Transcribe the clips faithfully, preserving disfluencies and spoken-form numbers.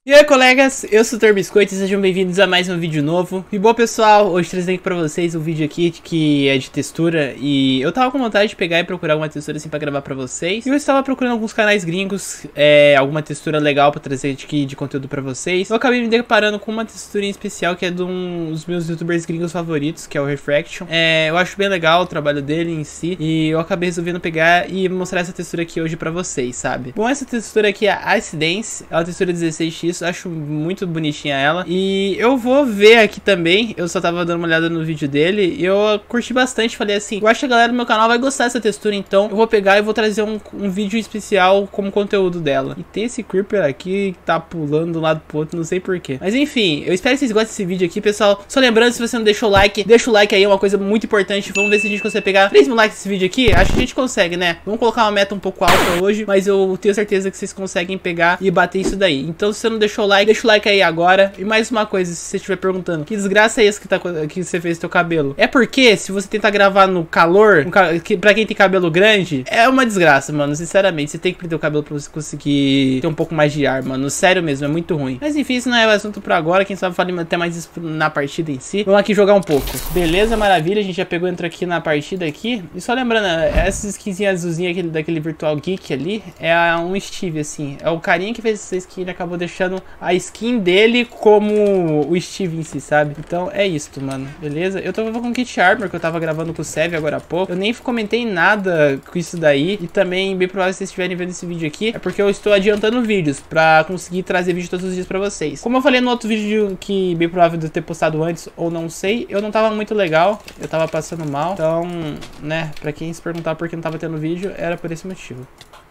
E aí, colegas, eu sou o Biscoito e sejam bem-vindos a mais um vídeo novo. E bom, pessoal, hoje trazendo aqui pra vocês um vídeo aqui que é de textura. E eu tava com vontade de pegar e procurar alguma textura assim pra gravar pra vocês. E eu estava procurando alguns canais gringos, é, alguma textura legal pra trazer aqui de conteúdo pra vocês. Eu acabei me deparando com uma textura em especial que é de um dos meus youtubers gringos favoritos, que é o Refraction. É, eu acho bem legal o trabalho dele em si, e eu acabei resolvendo pegar e mostrar essa textura aqui hoje pra vocês, sabe? Bom, essa textura aqui é a Ice Dance, é uma textura dezesseis x. Acho muito bonitinha ela. E eu vou ver aqui também. Eu só tava dando uma olhada no vídeo dele e eu curti bastante. Falei assim, eu acho que a galera do meu canal vai gostar dessa textura, então eu vou pegar e vou trazer um, um vídeo especial como conteúdo dela. E tem esse Creeper aqui que tá pulando de um lado pro outro, não sei porquê. Mas enfim, eu espero que vocês gostem desse vídeo aqui, pessoal. Só lembrando, se você não deixou o like, deixa o like aí, é uma coisa muito importante. Vamos ver se a gente consegue pegar três mil likes nesse vídeo aqui. Acho que a gente consegue, né? Vamos colocar uma meta um pouco alta hoje, mas eu tenho certeza que vocês conseguem pegar e bater isso daí. Então, se você não deixou o like, deixa o like aí agora. E mais uma coisa, se você estiver perguntando, que desgraça é essa que, tá, que você fez no seu cabelo? É porque, se você tentar gravar no calor, um, que, pra quem tem cabelo grande, é uma desgraça, mano. Sinceramente, você tem que prender o cabelo pra você conseguir ter um pouco mais de ar, mano. Sério mesmo, é muito ruim. Mas enfim, isso não é o assunto pra agora. Quem sabe fale até mais isso na partida em si. Vamos aqui jogar um pouco. Beleza, maravilha. A gente já pegou, entrou aqui na partida aqui. E só lembrando, essas skinzinhas azulzinhas aqui, daquele Virtual Geek ali, é um Steve, assim. É o carinha que fez essa skin, ele acabou deixando a skin dele como o Steve em si, sabe? Então é isso, mano, beleza? Eu tava com Kit Armor, que eu tava gravando com o Sev agora há pouco. Eu nem comentei nada com isso daí. E também, bem provável, se vocês estiverem vendo esse vídeo aqui, é porque eu estou adiantando vídeos pra conseguir trazer vídeo todos os dias pra vocês. Como eu falei no outro vídeo, que bem provável de eu ter postado antes, ou não sei, eu não tava muito legal, eu tava passando mal. Então, né, pra quem se perguntar por que não tava tendo vídeo, era por esse motivo.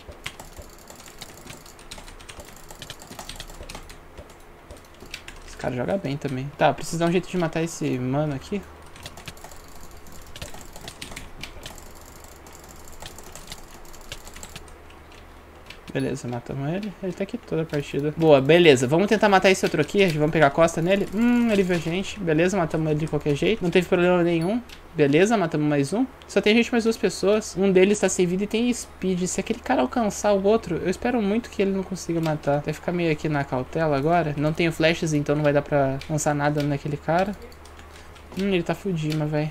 Esse cara joga bem também. Tá, preciso dar um jeito de matar esse mano aqui. Beleza, matamos ele. Ele tá aqui toda a partida. Boa, beleza. Vamos tentar matar esse outro aqui. Vamos pegar a costa nele. Hum, ele viu a gente. Beleza, matamos ele de qualquer jeito. Não teve problema nenhum. Beleza, matamos mais um. Só tem gente mais duas pessoas. Um deles tá sem vida e tem speed. Se aquele cara alcançar o outro, eu espero muito que ele não consiga matar. Vai ficar meio aqui na cautela agora. Não tenho flashes, então não vai dar pra lançar nada naquele cara. Hum, ele tá fudindo, velho.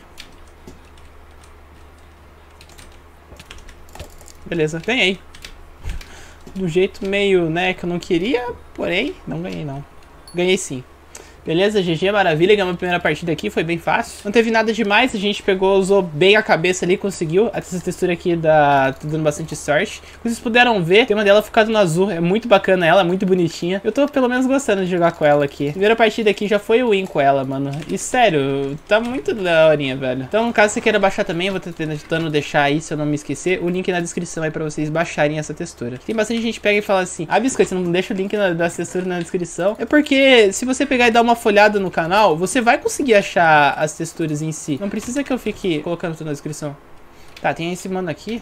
Beleza, ganhei. Do jeito meio, né, que eu não queria, porém, não ganhei não. Ganhei sim. Beleza, G G, maravilha, ganhamos a primeira partida aqui, foi bem fácil. Não teve nada demais, a gente pegou, usou bem a cabeça ali, conseguiu. Essa textura aqui dá, tá dando bastante sorte. Como vocês puderam ver, tem uma dela focada no azul, é muito bacana ela, é muito bonitinha. Eu tô pelo menos gostando de jogar com ela aqui. Primeira partida aqui já foi o win com ela, mano. E sério, tá muito daorinha, velho. Então, caso você queira baixar também, eu vou tentando deixar aí, se eu não me esquecer, o link na descrição aí pra vocês baixarem essa textura. Tem bastante gente que pega e fala assim, ah, Biscoito, você não deixa o link na, da textura na descrição. É porque, se você pegar e dar uma folhada no canal, você vai conseguir achar as texturas em si. Não precisa que eu fique colocando tudo na descrição. Tá, tem esse mano aqui.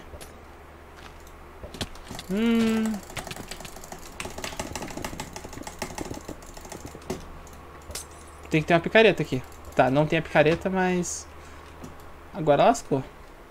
Hum... Tem que ter uma picareta aqui. Tá, não tem a picareta, mas... Agora lascou.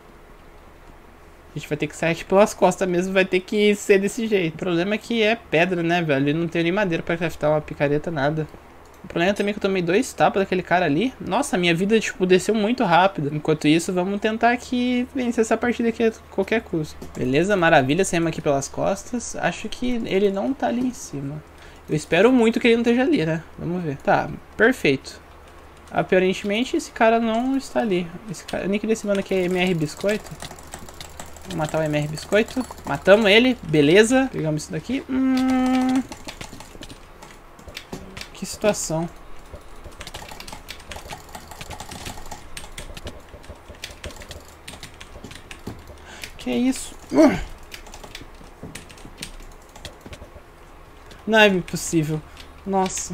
A gente vai ter que sair aqui pelas costas mesmo, vai ter que ser desse jeito. O problema é que é pedra, né, velho? Eu não tenho nem madeira pra craftar uma picareta, nada. O problema também é que eu tomei dois tapas daquele cara ali. Nossa, minha vida, tipo, desceu muito rápido. Enquanto isso, vamos tentar aqui vencer essa partida aqui a qualquer custo. Beleza, maravilha, saímos aqui pelas costas. Acho que ele não tá ali em cima. Eu espero muito que ele não esteja ali, né? Vamos ver. Tá, perfeito. Aparentemente, esse cara não está ali. Esse cara... O nick desse mano aqui é M R Biscoito. Vamos matar o M R Biscoito. Matamos ele, beleza. Pegamos isso daqui. Hum... Que situação. Que é isso? Uh! Não é impossível. Nossa.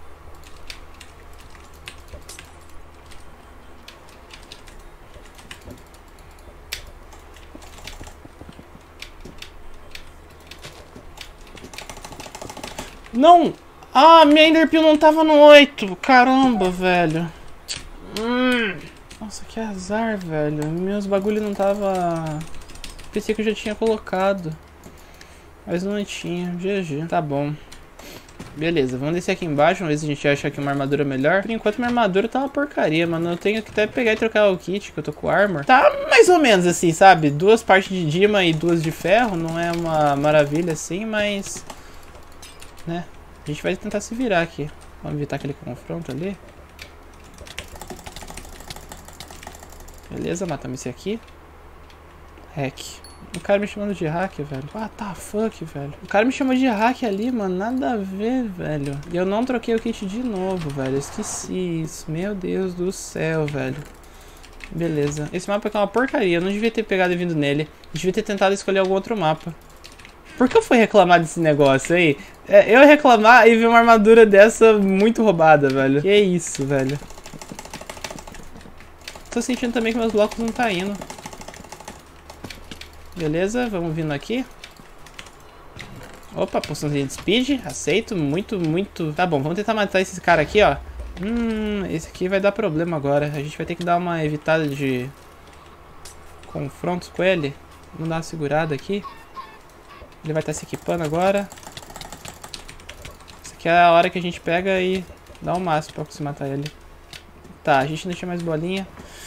Não! Ah, minha Enderpeel não tava no oito. Caramba, velho. Hum. Nossa, que azar, velho. Meus bagulho não tava... Pensei que eu já tinha colocado. Mas não tinha. G G. Tá bom. Beleza, vamos descer aqui embaixo, vamos ver se a gente acha aqui uma armadura melhor. Por enquanto, minha armadura tá uma porcaria, mano. Eu tenho que até pegar e trocar o kit, que eu tô com armor. Tá mais ou menos assim, sabe? Duas partes de Dima e duas de ferro. Não é uma maravilha assim, mas... né? A gente vai tentar se virar aqui. Vamos evitar aquele confronto ali. Beleza, matamos esse aqui. Hack. O cara me chamando de hack, velho. What the fuck, velho. O cara me chamou de hack ali, mano. Nada a ver, velho. E eu não troquei o kit de novo, velho. Eu esqueci isso. Meu Deus do céu, velho. Beleza. Esse mapa aqui é uma porcaria. Eu não devia ter pegado e vindo nele. Eu devia ter tentado escolher algum outro mapa. Por que eu fui reclamar desse negócio aí? É, eu ia reclamar e ver uma armadura dessa muito roubada, velho. Que isso, velho. Tô sentindo também que meus blocos não tá indo. Beleza, vamos vindo aqui. Opa, poçãozinha de speed. Aceito, muito, muito. Tá bom, vamos tentar matar esse cara aqui, ó. Hum, esse aqui vai dar problema agora. A gente vai ter que dar uma evitada de confrontos com ele. Vamos dar uma segurada aqui. Ele vai estar se equipando agora. Essa aqui é a hora que a gente pega e dá o máximo pra conseguir matar ele. Tá, a gente não tinha mais bolinha.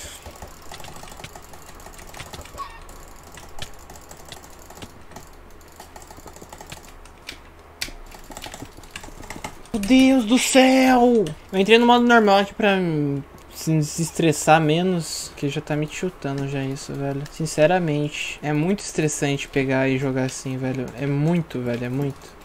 Meu Deus do céu! Eu entrei no modo normal aqui pra se estressar menos, que já tá me chutando já isso, velho. Sinceramente, é muito estressante pegar e jogar assim, velho. É muito, velho, é muito.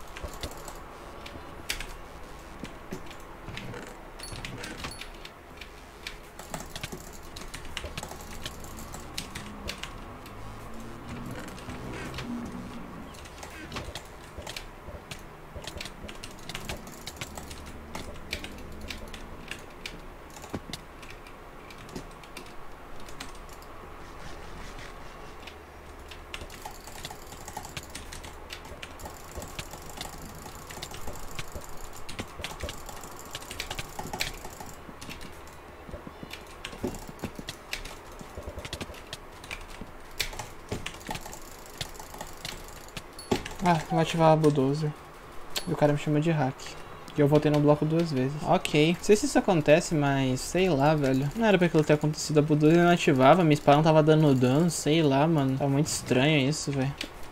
Ah, vou ativar a Bulldozer. E o cara me chama de hack. E eu voltei no bloco duas vezes. Ok. Não sei se isso acontece, mas sei lá, velho. Não era pra aquilo ter acontecido. A Bulldozer não ativava, minha espada não tava dando dano. Sei lá, mano. Tá muito estranho isso, velho.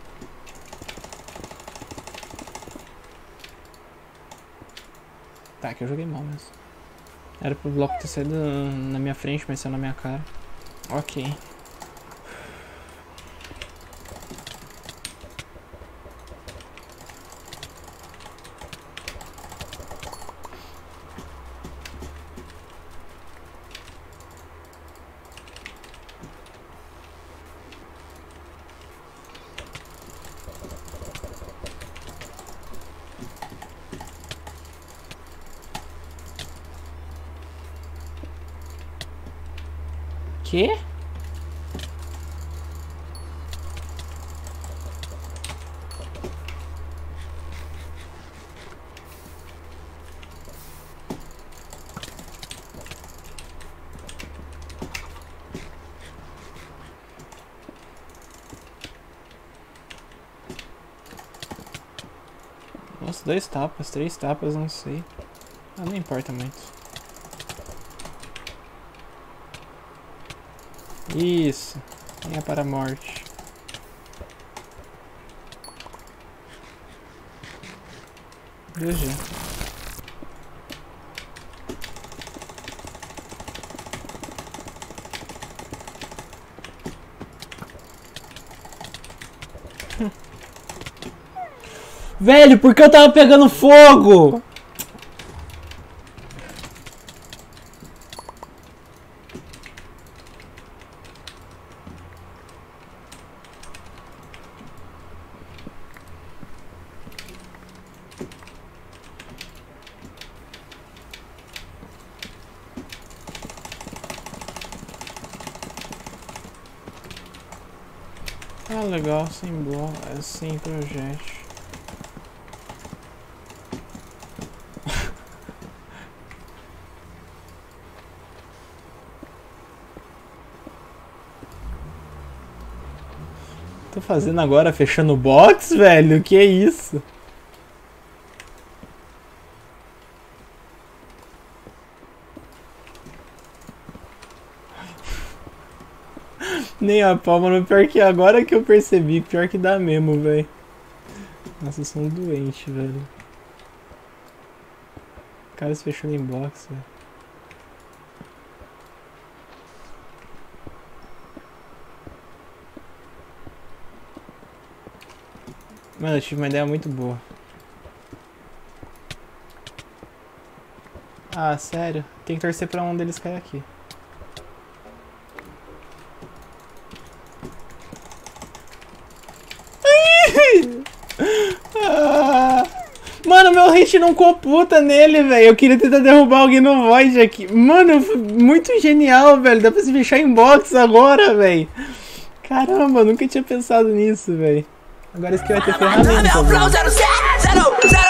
Tá, que eu joguei mal mesmo. Era pro bloco ter saído na minha frente, mas saiu na minha cara. Ok. Quê? Nossa, dois tapas, três tapas, não sei. Ah, não importa muito. Isso. Venha para a morte. G G. Velho, por que eu tava pegando fogo? Ah, legal, sem bola, é sem projétil. Tô fazendo agora, fechando o box, velho? Que é isso? Nem a pau, mano. Pior que agora que eu percebi. Pior que dá mesmo, velho. Nossa, eu sou um doente, velho. O cara se fechou em box, velho. Mano, eu tive uma ideia muito boa. Ah, sério? Tem que torcer pra um deles cair aqui. Ah, mano, meu hit não computa nele, velho. Eu queria tentar derrubar alguém no Void aqui. Mano, muito genial, velho. Dá pra se fechar em box agora, velho. Caramba, nunca tinha pensado nisso, velho. Agora isso aqui vai ter ferramenta.